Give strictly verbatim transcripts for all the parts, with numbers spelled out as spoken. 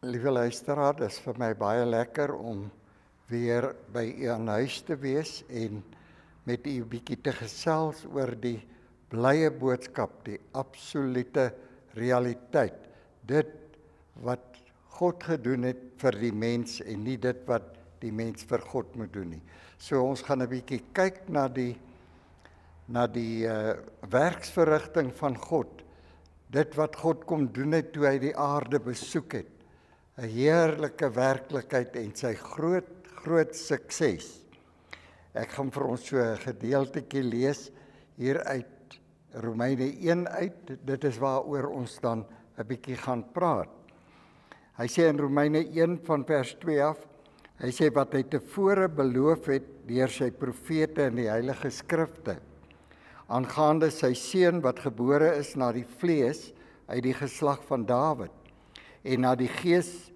Liewe luisteraar, dit is vir my baie lekker om weer by u aan huis te wees en met u 'n bietjie te gesels oor die blye boodskap, die absolute realiteit. Dit wat God gedoen het vir die mens en nie dit wat die mens vir God moet doen nie. So ons gaan 'n bietjie kyk na die na die uh, werksverrigting van God. Dit wat God kom doen het toe hy die aarde besoek het. 'n Heerlike werklikheid en sy groot, groot sukses. Ek gaan vir ons so 'n gedeeltetjie lees hier uit Romeine een uit. Dit is waaroor ons dan 'n bietjie gaan praat. Hy sê in Romeine een van vers twee af, hy sê wat hy tevore beloof het deur sy profete in die heilige skrifte, aangaande sy seun wat gebore is na die vlees uit die geslag van Dawid, en na die gees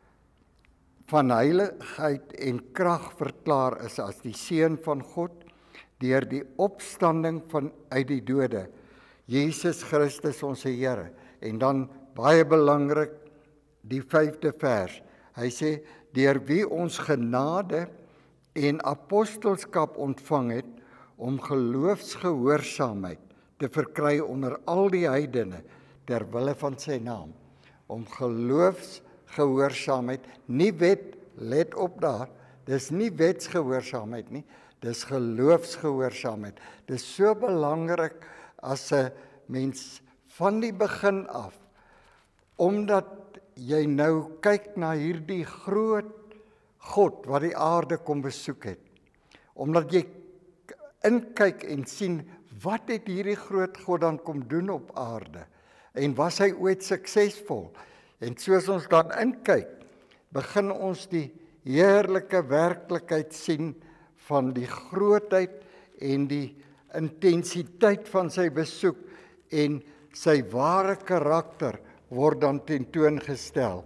van heiligheid en krag verklaar is as die seun van God, deur die opstanding van uit die dode, Jesus Christus ons Here. En dan baie belangrik, die vyfde vers, hy sê, deur wie ons genade en apostelskap ontvang het, om geloofsgehoorsaamheid te verkry onder al die heidene, ter wille van sy naam. Om geloofsgehoorsaamheid, nie wet, let op daar, dis nie wetsgehoorsaamheid nie, dis geloofsgehoorsaamheid. Dis so belangrik as 'n mens van die begin af, omdat jy nou kyk na hierdie groot God wat die aarde kom besoek het, omdat jy inkyk en sien, wat het hierdie groot God dan kom doen op aarde? En was hy ooit suksesvol? En soos ons dan inkyk, begin ons die heerlike werklikheid sien van die grootheid en die intensiteit van sy besoek en sy ware karakter word dan tentoongestel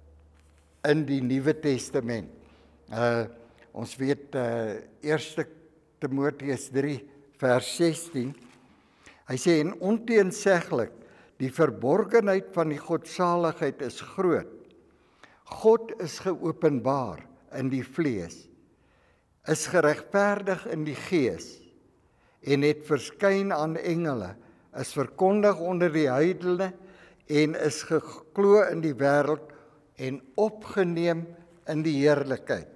in die Nuwe Testament. Uh, ons weet uh, eerste Timoteus drie vers sestien, hy sê, en onteenseglik, die verborgenheid van die godsaligheid is groot. God is geopenbaar in die vlees, is geregverdig in die gees, en het verskyn aan engele, is verkondig onder die heidene, en is geglo in die wêreld, en opgeneem in die heerlikheid.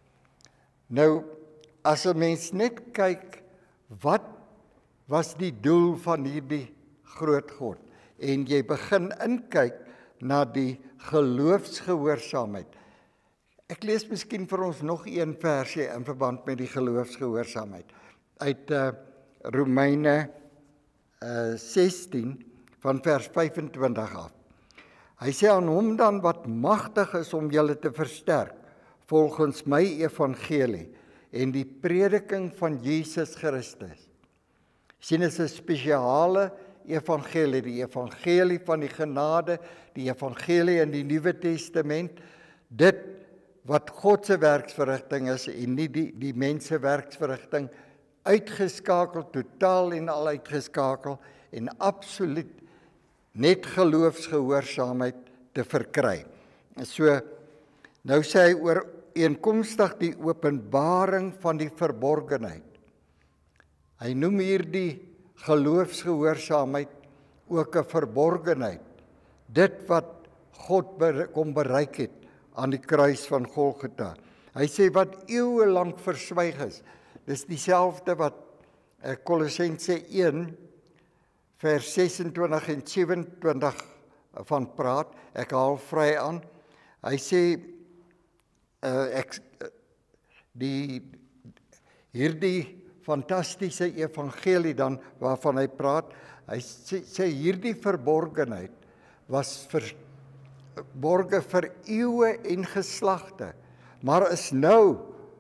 Nou, as 'n mens net kyk, wat was die doel van hierdie groot God? En jy begin inkyk na die geloofsgehoorsaamheid. Ek lees miskien vir ons nog een versie in verband met die geloofsgehoorsaamheid. Uit uh, Romeine uh, sestien van vers vyfentwintig af. Hy sê aan hom dan wat magtig is om julle te versterk, volgens my evangelie, en die prediking van Jesus Christus. Sien, is 'n spesiale evangelie, die evangelie van die genade, die evangelie in die Nuwe Testament, dit wat God se werksverrigting is en nie die, die mense werksverrigting, uitgeskakel, totaal en al uitgeskakel en absoluut net geloofsgehoorsaamheid te verkry. So, nou sê hy oor eenkomstig die openbaring van die verborgenheid. Hy noem hier die geloofsgehoorsaamheid ook 'n verborgenheid. Dit wat God kom bereik het aan die kruis van Golgotha. Hy sê wat eeue lank verswyg is. Dis dieselfde wat Kolossense een vers sesentwintig en sewenentwintig van praat. Ek haal vry aan. Hy sê uh, ek die hierdie fantastiese evangelie dan waarvan hy praat, hy sê, sê hierdie verborgenheid was verborge vir eeue en geslagte, maar is nou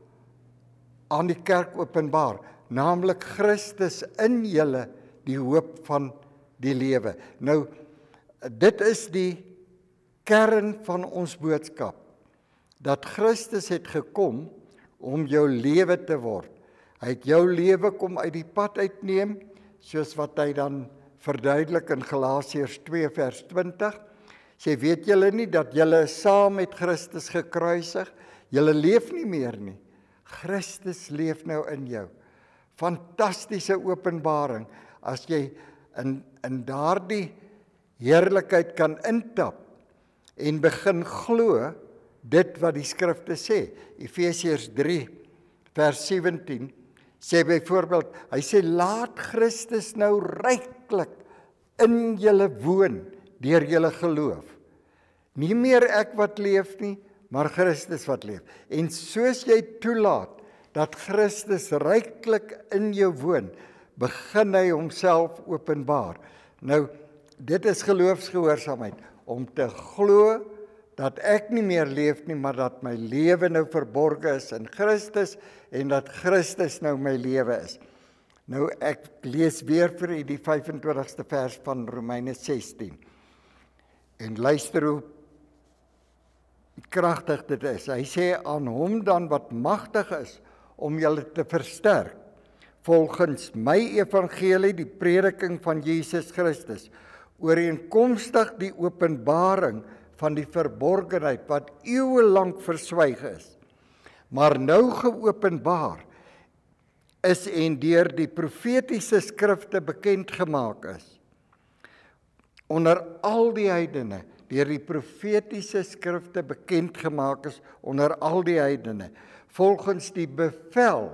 aan die kerk openbaar, naamlik Christus in julle, die hoop van die lewe. Nou, dit is die kern van ons boodskap, dat Christus het gekom om jou lewe te word. Hy het jou lewe kom uit die pad uitneem, soos wat hy dan verduidelik in Galasiërs twee vers twintig, Sê, weet julle nie dat julle is saam met Christus gekruisig? Julle leef nie meer nie. Christus leef nou in jou. Fantastiese openbaring as jy in, in daardie heerlikheid kan intap en begin glo dit wat die skrifte sê. Efesiërs drie vers sewentien sê byvoorbeeld, hy sê laat Christus nou ryklik in julle woon deur julle geloof. Nie meer ek wat leef nie, maar Christus wat leef. En soos jy toelaat dat Christus ryklik in jou woon, begin hy homself openbaar. Nou, dit is geloofsgehoorsaamheid, om te glo dat ek nie meer leef nie, maar dat my lewe nou verborge is in Christus, en dat Christus nou my lewe is. Nou, ek lees weer vir u die vyf en twintigste vers van Romeine sestien. En luister hoe kragtig dit is. Hy sê, aan hom dan wat magtig is, om julle te versterk, volgens my evangelie, die prediking van Jesus Christus, ooreenkomstig die openbaring van die verborgenheid, wat eeuwenlang verswyg is, maar nou geopenbaar is en deur die profetiese skrifte bekend gemaak is, onder al die heidene, deur die profetiese skrifte bekend gemaak is, onder al die heidene, volgens die bevel.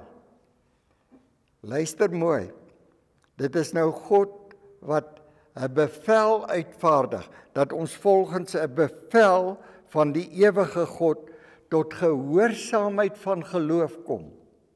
Luister mooi, dit is nou God wat 'n bevel uitvaardig, dat ons volgens 'n bevel van die ewige God tot gehoorsaamheid van geloof kom.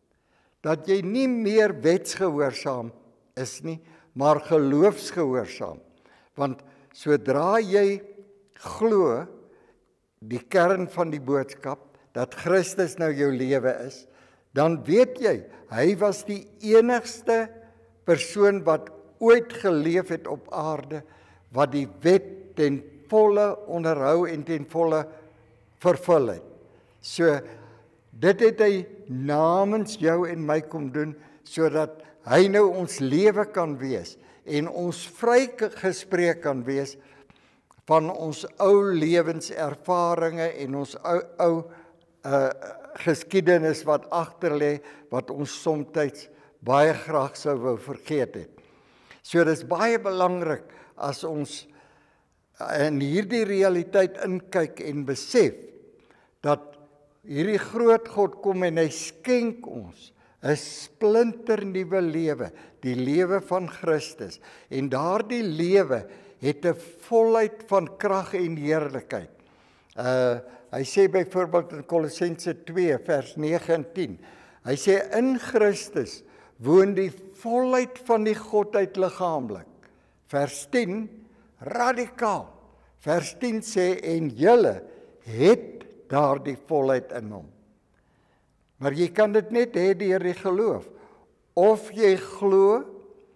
Dat jy nie meer wetsgehoorsaam is nie, maar geloofsgehoorsaam. Want sodra jy glo die kern van die boodskap, dat Christus nou jou lewe is, dan weet jy, hy was die enigste persoon wat ooit geleef het op aarde, wat die wet ten volle onderhou en ten volle vervul het. So, dit het hy namens jou en my kom doen, sodat hy nou ons lewe kan wees, en ons vrygespreek kan wees, van ons ou lewenservarings en ons ou, ou uh, geskiedenis wat agter lê, wat ons soms baie graag sou wou vergeet het. So dis baie belangrik as ons in hierdie realiteit inkyk en besef, dat hierdie groot God kom en hy skenk ons 'n splinternuwe lewe, die lewe van Christus. En daardie lewe het 'n volheid van krag en heerlikheid. Uh, hy sê byvoorbeeld in Kolossense twee vers nege en tien, hy sê in Christus woon die volheid van die Godheid liggaamlik. Vers tien, radikaal. Vers tien sê, en julle het daardie volheid in hom. Maar jy kan dit net hê deur die geloof. Of jy glo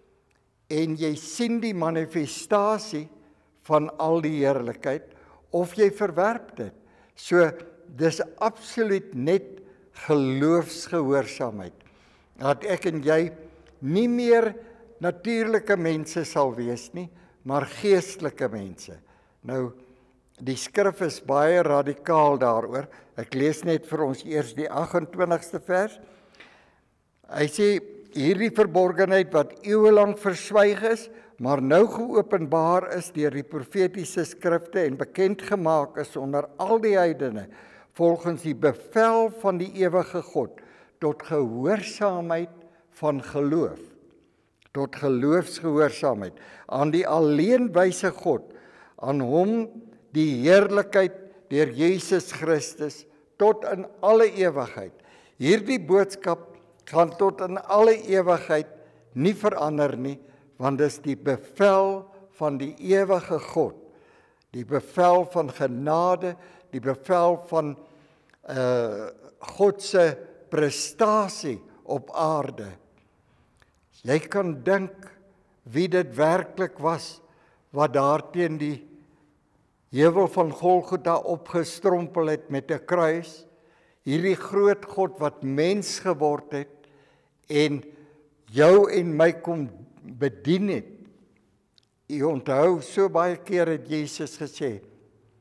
en jy sien die manifestasie van al die heerlikheid, of jy verwerp dit. So, dis absoluut net geloofsgehoorsaamheid. Dat ek en jy nie meer natuurlike mense sal wees nie, maar geestelike mense. Nou, die skrif is baie radikaal daaroor. Ek lees net vir ons eers die agt en twintigste vers. Hy sê, hierdie verborgenheid wat eeuwenlang verswyg is, maar nou geopenbaar is deur die profetiese skrifte en bekend gemaak is onder al die heidene, volgens die bevel van die ewige God, tot gehoorsaamheid van geloof, tot geloofsgehoorsaamheid, aan die alleenwyse God, aan hom die heerlikheid deur Jesus Christus, tot in alle ewigheid. Hierdie boodskap gaan tot in alle ewigheid nie verander nie, want dis die bevel van die ewige God, die bevel van genade, die bevel van uh, God se prestasie op aarde. Jy kan dink wie dit werklik was, wat daar teen die heuwel van Golgotha opgestrompel het met 'n kruis, hierdie groot God wat mens geword het, en jou en my kom bedien het. U onthou, so baie keer het Jesus gesê,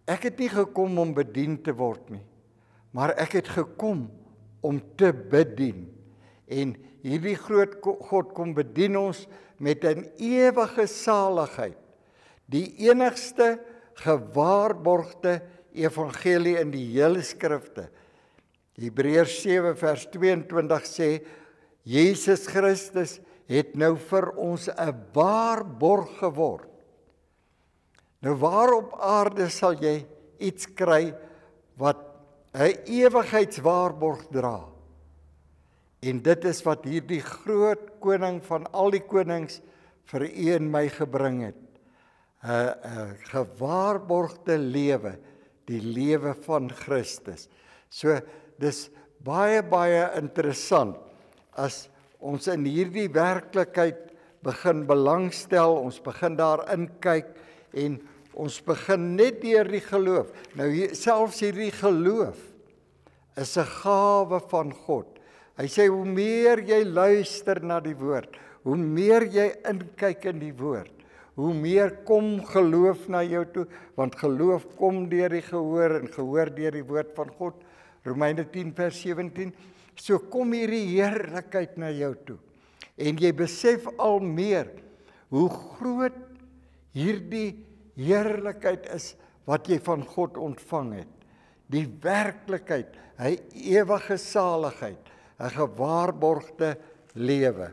ek het nie gekom om bedien te word nie, maar ek het gekom om te bedien. En hierdie groot God kom bedien ons met 'n ewige saligheid, die enigste gewaarborgde evangelie in die hele skrifte. Hebreërs sewe vers tweeëntwintig sê, Jesus Christus het nou vir ons 'n waarborg geword. Nou waar op aarde sal jy iets kry wat 'n ewigheidswaarborg dra? En dit is wat hierdie groot koning van al die konings vir u en my gebring het. 'n 'n gewaarborgde lewe, die lewe van Christus. So dis baie baie interessant as ons in hierdie werklikheid begin belangstel, ons begin daarin kyk en ons begin net deur die geloof. Nou hier, selfs hierdie geloof is 'n gawe van God. Hy sê hoe meer jy luister na die woord, hoe meer jy inkyk in die woord, hoe meer kom geloof na jou toe, want geloof kom deur die gehoor en gehoor deur die woord van God. Romeine tien vers sewentien. So kom hierdie heerlikheid na jou toe. En jy besef al meer hoe groot hierdie heerlikheid is wat jy van God ontvang het. Die werklikheid, hy ewige saligheid, 'n gewaarborgde lewe.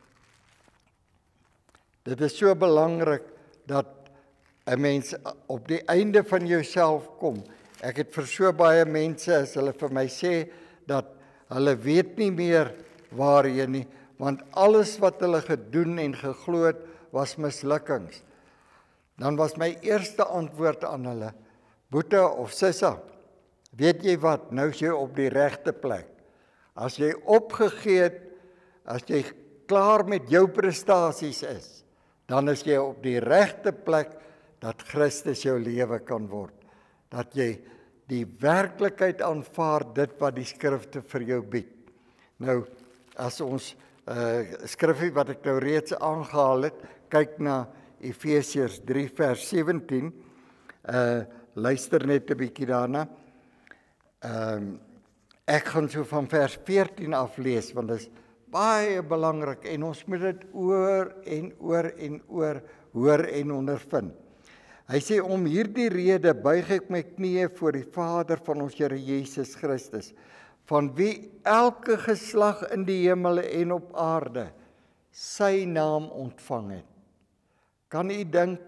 Dit is so belangrik dat 'n mens op die einde van jouself kom. Ek het vir so baie mense, as hulle vir my sê, dat hulle weet nie meer waarheen nie, want alles wat hulle gedoen en geglo het, was mislukkings. Dan was my eerste antwoord aan hulle, Boete of Sissa, weet jy wat, nou is jy op die regte plek. As jy opgegee het, as jy klaar met jou prestasies is, dan is jy op die regte plek dat Christus jou lewe kan word. Dat jy die werklikheid aanvaar, dit wat die skrifte vir jou bied. Nou, as ons uh, skrifgie wat ek nou reeds aangehaal het, kyk na Efesiërs drie vers sewentien, uh, luister net 'n bietjie daarna. Um, ek gaan so van vers veertien af lees, want dit is baie belangrik en ons moet dit oor en oor en oor hoor en ondervind. Hy sê, om hierdie rede buig ek my knieë voor die Vader van ons Here Jesus Christus, van wie elke geslag in die hemele en op aarde sy naam ontvang het. Kan u dink,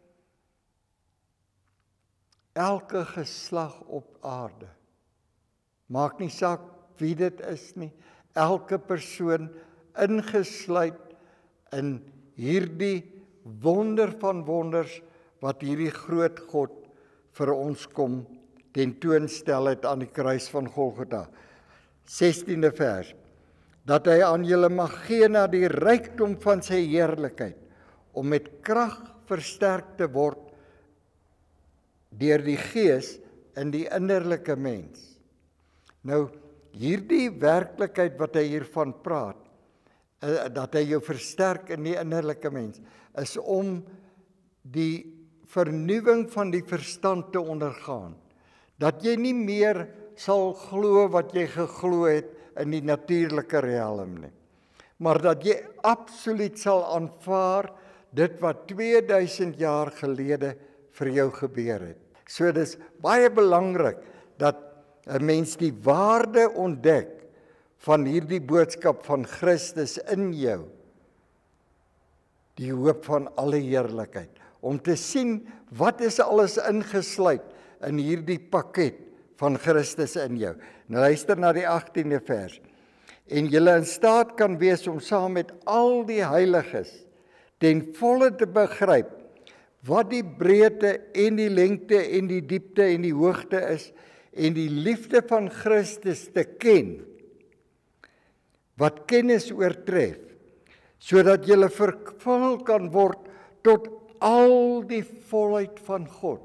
elke geslag op aarde, maak nie saak wie dit is nie, elke persoon ingesluit in hierdie wonder van wonders, wat hierdie groot God vir ons kom tentoonstel het aan die kruis van Golgotha. sestiende vers. Dat hy aan julle mag gee na die rykdom van sy heerlikheid, om met krag versterk te word deur die Gees in die innerlike mens. Nou, hierdie werklikheid wat hy hiervan praat, dat hy jou versterk in die innerlike mens, is om die vernuwing van die verstand te ondergaan, dat jy nie meer sal glo wat jy geglo het in die natuurlike riem nie, maar dat jy absoluut sal aanvaar dit wat tweeduisend jaar gelede vir jou gebeur het. So dis baie belangrik dat 'n mens die waarde ontdek van hierdie boodskap van Christus in jou, die hoop van alle heerlikheid, om te sien wat is alles ingesluit in hierdie pakket van Christus in jou. Nou luister na die agtiende vers. En julle in staat kan wees om saam met al die heiliges ten volle te begryp wat die breedte en die lengte en die diepte en die hoogte is, en die liefde van Christus te ken, wat kennis oortref, sodat julle vervul kan word tot al die volheid van God.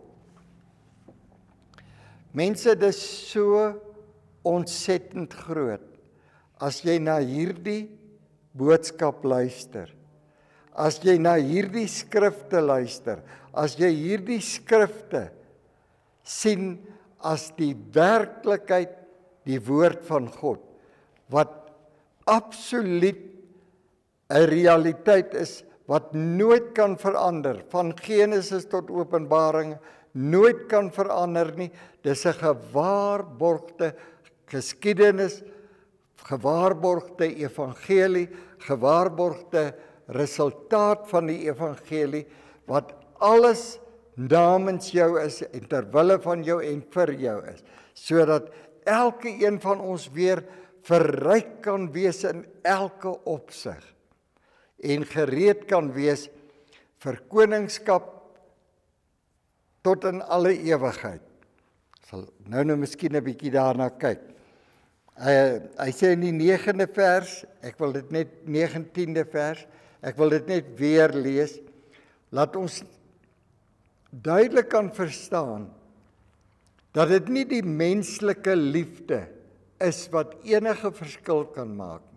Mense, dit is so ontsettend groot, as jy na hierdie boodskap luister, as jy na hierdie skrifte luister, as jy hierdie skrifte sien as die werklikheid, die woord van God, wat absoluut 'n realiteit is, wat nooit kan verander, van Genesis tot Openbaring, nooit kan verander nie. Dis 'n gewaarborgde geskiedenis, gewaarborgde evangelie, gewaarborgde resultaat van die evangelie, wat alles namens jou is, en terwille van jou en vir jou is, sodat elke een van ons weer verryk kan wees in elke opsig, en gereed kan wees vir koningskap tot in alle ewigheid. Ek sal nou nou miskien 'n bietjie daarna kyk. Hy, hy sê in die negende vers, ek wil dit net negentiende vers, ek wil dit net weer lees, laat ons duidelik kan verstaan dat dit nie die menslike liefde is wat enige verskil kan maak nie.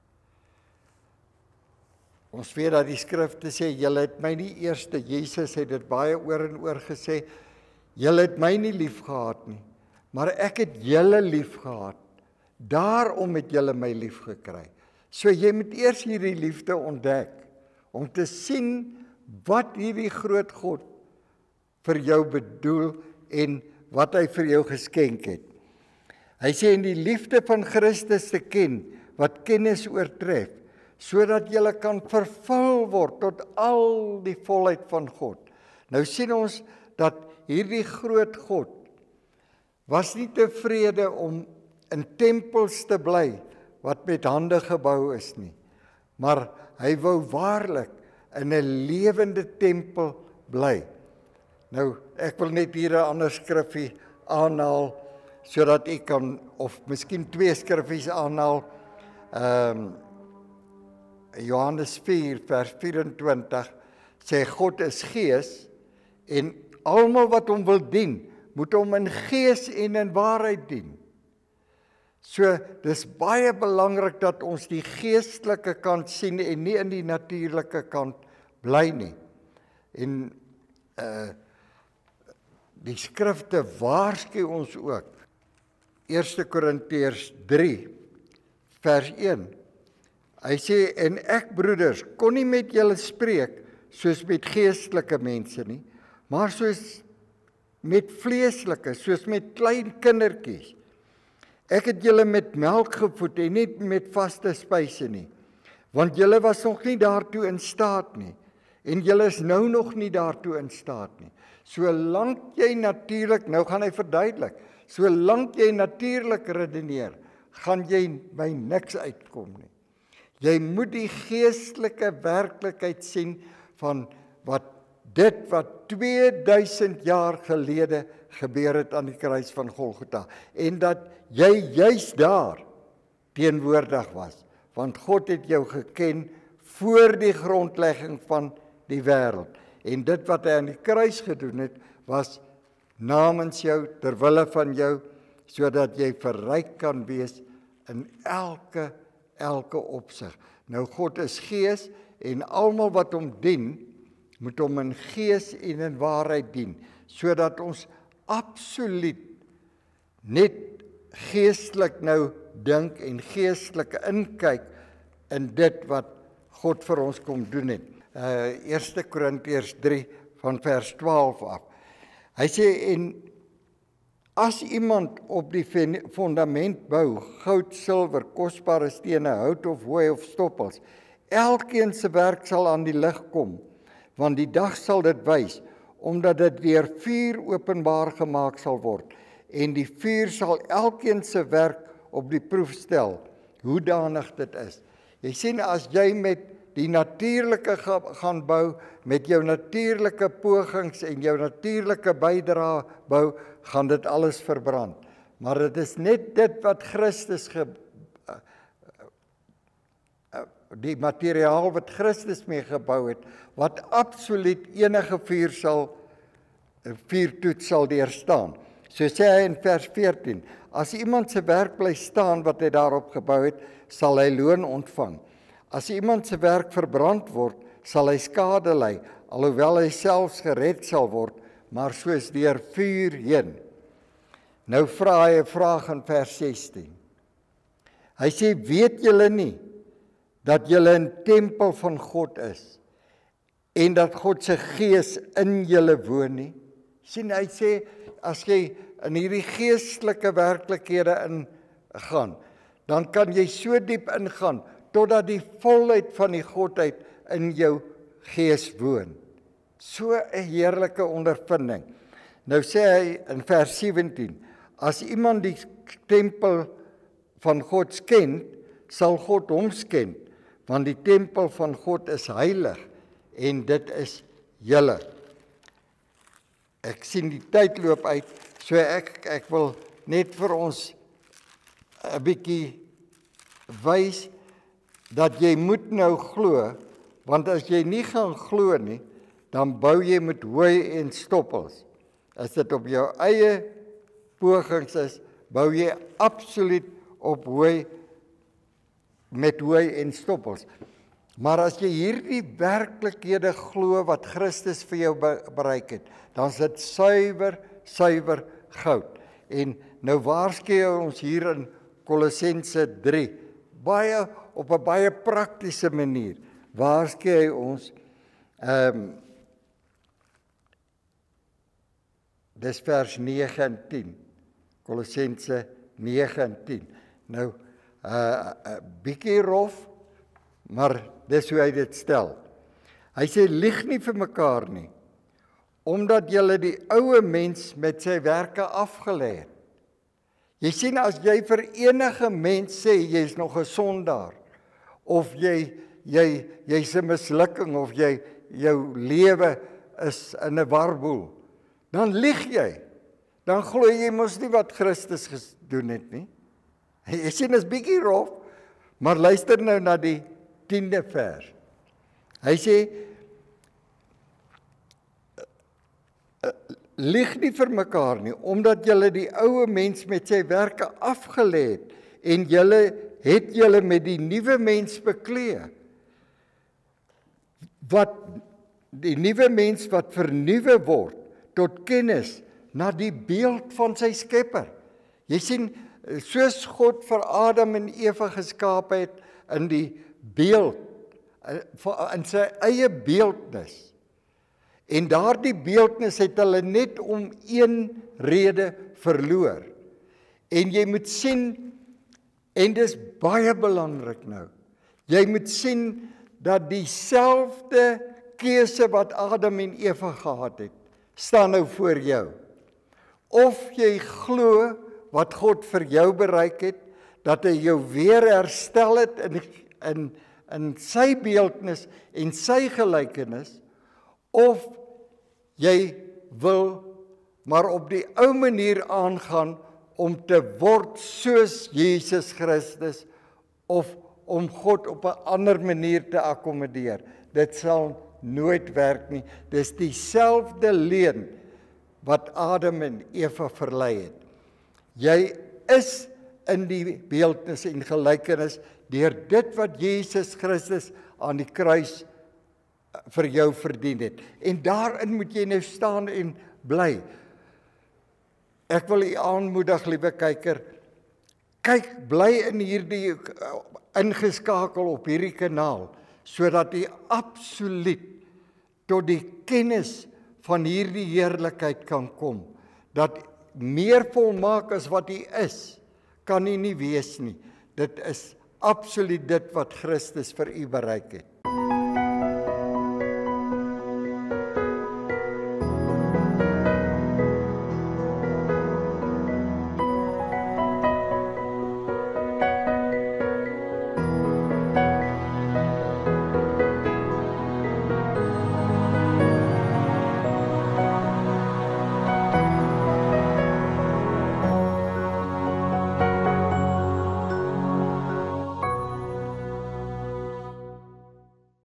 Ons weet dat die skrifte sê, julle het my nie eerste, Jesus het dit baie oor en oor gesê, julle het my nie lief gehad nie, maar ek het julle lief gehad, daarom het julle my lief gekry. So jy moet eers hierdie liefde ontdek, om te sien wat hierdie groot God vir jou bedoel, en wat hy vir jou geskenk het. Hy sê, in die liefde van Christus te ken, wat kennis oortref, sodat julle kan vervul word tot al die volheid van God. Nou sien ons dat hierdie groot God was nie tevrede om in tempels te bly wat met hande gebou is nie, maar hy wou waarlik in 'n lewende tempel bly. Nou, ek wil net hier 'n ander skrifgie aanhaal, sodat ek kan, of miskien twee skrifgies aanhaal, ehm um, Johannes vier vers vyf-en-twintig sê God is gees, en almal wat hom wil dien, moet hom in gees en in waarheid dien. So, dis baie belangrik dat ons die geestelike kant sien en nie in die natuurlike kant bly nie. En uh, die skrifte waarsku ons ook. Eerste Korintiërs drie vers een. Hy sê, en ek broeders, kon nie met julle spreek soos met geestelike mense nie, maar soos met vleeslike, soos met klein kindertjies. Ek het julle met melk gevoed en nie met vaste spyse nie, want julle was nog nie daartoe in staat nie, en julle is nou nog nie daartoe in staat nie. Solank jy natuurlik, nou gaan hy verduidelik, solank jy natuurlik redeneer, gaan jy by niks uitkom nie. Jy moet die geestelike werklikheid sien van wat dit wat tweeduisend jaar gelede gebeur het aan die kruis van Golgotha, en dat jy juis daar teenwoordig was, want God het jou geken voor die grondlegging van die wêreld, en dit wat hy aan die kruis gedoen het, was namens jou, terwille van jou, sodat jy verryk kan wees in elke elke opsig. Nou God is gees, en almal wat hom dien, moet hom in gees en in waarheid dien, sodat ons absoluut net geestelik nou dink en geestelik inkyk in dit wat God vir ons kom doen het. Uh, Eerste Korintiërs drie van vers twaalf af. Hy sê, en as iemand op die fundament bou, goud, silwer, kosbare stene, hout of hooi of stoppels, elkeen se werk sal aan die lig kom, want die dag sal dit wys, omdat dit deur vuur openbaar gemaak sal word, en die vuur sal elkeen se werk op die proef stel, hoedanig dit is. Jy sien, as jy met die natuurlike gaan bou, met jou natuurlike pogings en jou natuurlike bydra bou, gaan dit alles verbrand. Maar dit is net dit wat Christus ge, die materiaal wat Christus mee gebou het, wat absoluut enige vuur sal, vuurtoets sal deurstaan. So sê hy in vers veertien, as iemand se werk bly staan wat hy daarop gebou het, sal hy loon ontvang. As iemand se werk verbrand word, sal hy skade ly, alhoewel hy selfs gered sal word, maar soos deur vuur heen. Nou vra hy 'n vraag in vers sestien. Hy sê, weet julle nie dat julle 'n tempel van God is en dat God se gees in julle woon nie? Sien, hy sê, as jy in hierdie geestelike werklikhede ingaan, dan kan jy so diep ingaan, totdat die volheid van die Godheid in jou gees woon. So 'n heerlike ondervinding. Nou sê hy in vers sewentien, as iemand die tempel van God ken, sal God hom ken, want die tempel van God is heilig, en dit is julle. Ek sien die tyd loop uit, so ek, ek wil net vir ons 'n bietjie wys, dat jy moet nou glo, want as jy nie gaan glo nie, dan bou jy met hooi en stoppels. As dit op jou eie pogings is, bou jy absoluut op hooi, met hooi en stoppels. Maar as jy hierdie werklikhede glo wat Christus vir jou bereik het, dan is dit suiwer, suiwer goud. En nou waarsku hy ons hier in Kolossense drie, baie op 'n baie praktiese manier, waarsku hy ons, um, dis vers nege en tien, Kolossense nege en tien. Nou, 'n uh, uh, bietjie rof, maar dis hoe hy dit stel. Hy sê, lieg nie vir mekaar nie, omdat julle die ou mens met sy werke afgelê het. Jy sien, as jy vir enige mens sê, jy is nog 'n sondaar, of jy, jy, jy's 'n mislukking, of jy, jou lewe is in 'n warboel, dan lieg jy. Dan glo jy mos nie wat Christus gedoen het nie. Jy sien, is bietjie rof, maar luister nou na die tiende vers. Hy sê, lieg nie vir mekaar nie, omdat julle die ou mens met sy werke afgelê het, en julle het julle met die nuwe mens beklee. Wat die nuwe mens wat vernuwe word tot kennis na die beeld van sy Skepper. Jy sien, soos God vir Adam en Eva geskaap het in die beeld, in sy eie beeldnis. En daardie beeldnis het hulle net om een rede verloor. En jy moet sien, en dis baie belangrik nou, jy moet sien dat dieselfde keuse wat Adam en Eva gehad het, staan nou voor jou. Of jy glo wat God vir jou bereik het, dat hy jou weer herstel het in, in, in sy beeldnis en sy gelykenis, of jy wil maar op die ou manier aangaan om te word soos Jesus Christus, of om God op 'n ander manier te akkommodeer. Dit sal nooit werk nie. Dis dieselfde leuen wat Adam en Eva verlei het. Jy is in die beeldnis en gelykenis deur dit wat Jesus Christus aan die kruis vir jou verdien het. En daarin moet jy nou staan en bly. Ek wil u aanmoedig, liewe kyker, kyk, bly in hierdie, ingeskakel op hierdie kanaal, sodat u absoluut tot die kennis van hierdie heerlikheid kan kom, dat meer volmaak as wat u is, kan u nie wees nie. Dit is absoluut dit wat Christus vir u bereik het.